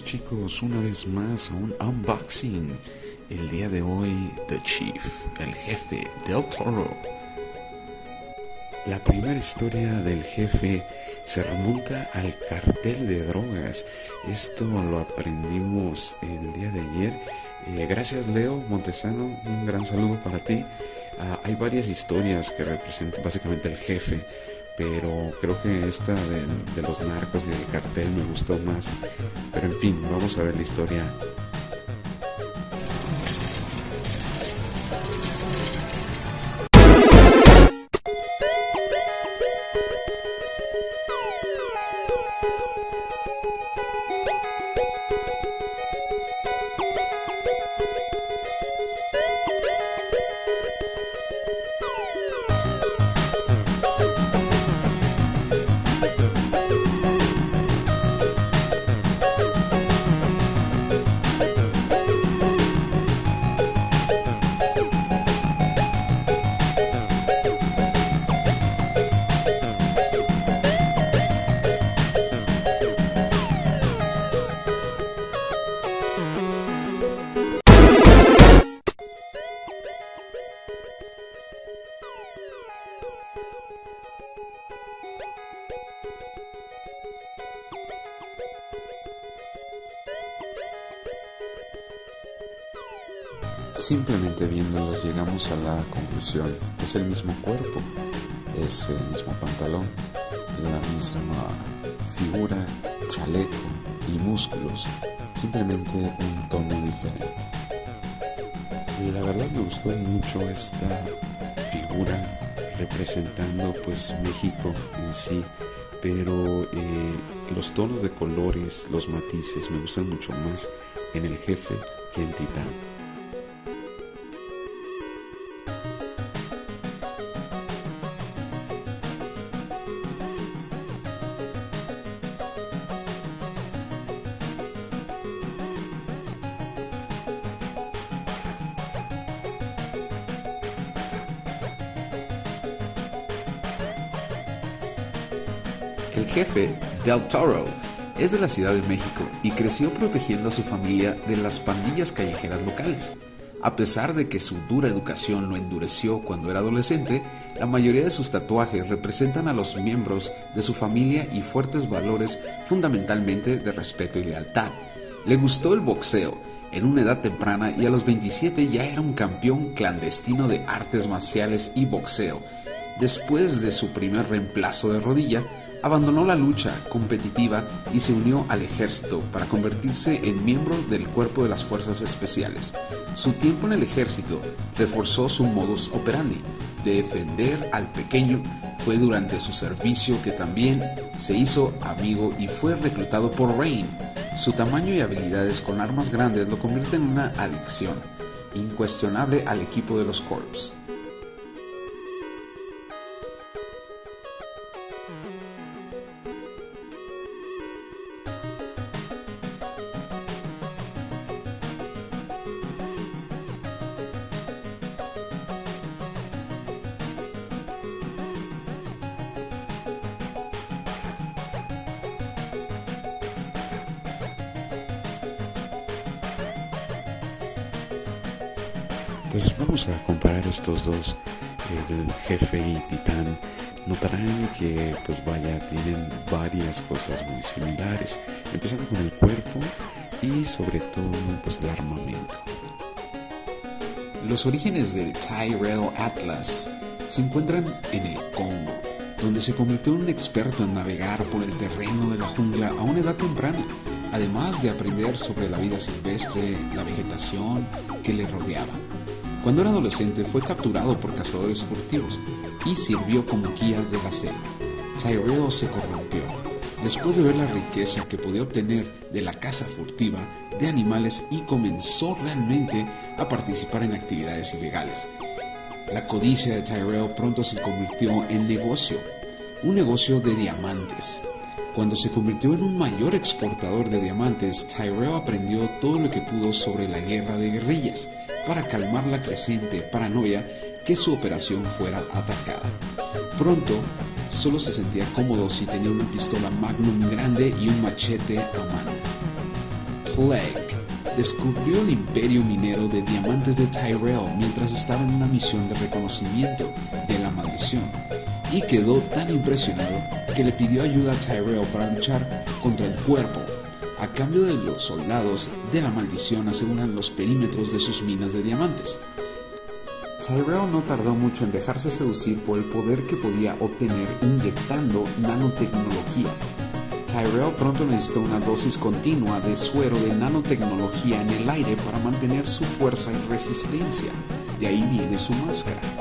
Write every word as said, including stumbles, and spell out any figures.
chicos, una vez más a un unboxing. El día de hoy, The Chief, el jefe del Toro. La primera historia del jefe se remonta al cartel de drogas. Esto lo aprendimos el día de ayer. Eh, gracias Leo Montesano, un gran saludo para ti. Uh, hay varias historias que representan básicamente el jefe, pero creo que esta de, de los narcos y del cartel me gustó más. Pero en fin, vamos a ver la historia. Simplemente viéndolos llegamos a la conclusión: es el mismo cuerpo, es el mismo pantalón, la misma figura, chaleco y músculos, simplemente un tono diferente. La verdad me gustó mucho esta figura representando pues México en sí, pero eh, los tonos de colores, los matices me gustan mucho más en el jefe que en Titán. El jefe, Del Toro, es de la Ciudad de México y creció protegiendo a su familia de las pandillas callejeras locales. A pesar de que su dura educación lo endureció cuando era adolescente, la mayoría de sus tatuajes representan a los miembros de su familia y fuertes valores, fundamentalmente de respeto y lealtad. Le gustó el boxeo en una edad temprana y a los veintisiete ya era un campeón clandestino de artes marciales y boxeo. Después de su primer reemplazo de rodilla, abandonó la lucha competitiva y se unió al ejército para convertirse en miembro del cuerpo de las fuerzas especiales. Su tiempo en el ejército reforzó su modus operandi de defender al pequeño. Fue durante su servicio que también se hizo amigo y fue reclutado por Rain. Su tamaño y habilidades con armas grandes lo convierten en una adicción incuestionable al equipo de los Corps. Pues vamos a comparar estos dos, el jefe y Titán. Notarán que, pues vaya, tienen varias cosas muy similares, empezando con el cuerpo y sobre todo pues el armamento. Los orígenes de Tyrell Atlas se encuentran en el Congo, donde se convirtió en un experto en navegar por el terreno de la jungla a una edad temprana, además de aprender sobre la vida silvestre, la vegetación que le rodeaba. Cuando era adolescente fue capturado por cazadores furtivos y sirvió como guía de la selva. Tyrell se corrompió después de ver la riqueza que podía obtener de la caza furtiva de animales y comenzó realmente a participar en actividades ilegales. La codicia de Tyrell pronto se convirtió en negocio, un negocio de diamantes. Cuando se convirtió en un mayor exportador de diamantes, Tyrell aprendió todo lo que pudo sobre la guerra de guerrillas para calmar la creciente paranoia que su operación fuera atacada. Pronto, solo se sentía cómodo si tenía una pistola Magnum grande y un machete a mano. Plague descubrió el imperio minero de diamantes de Tyrell mientras estaba en una misión de reconocimiento de la maldición, y quedó tan impresionado que le pidió ayuda a Tyrell para luchar contra el cuerpo. A cambio de los soldados de la maldición aseguran los perímetros de sus minas de diamantes. Tyrell no tardó mucho en dejarse seducir por el poder que podía obtener inyectando nanotecnología. Tyrell pronto necesitó una dosis continua de suero de nanotecnología en el aire para mantener su fuerza y resistencia. De ahí viene su máscara.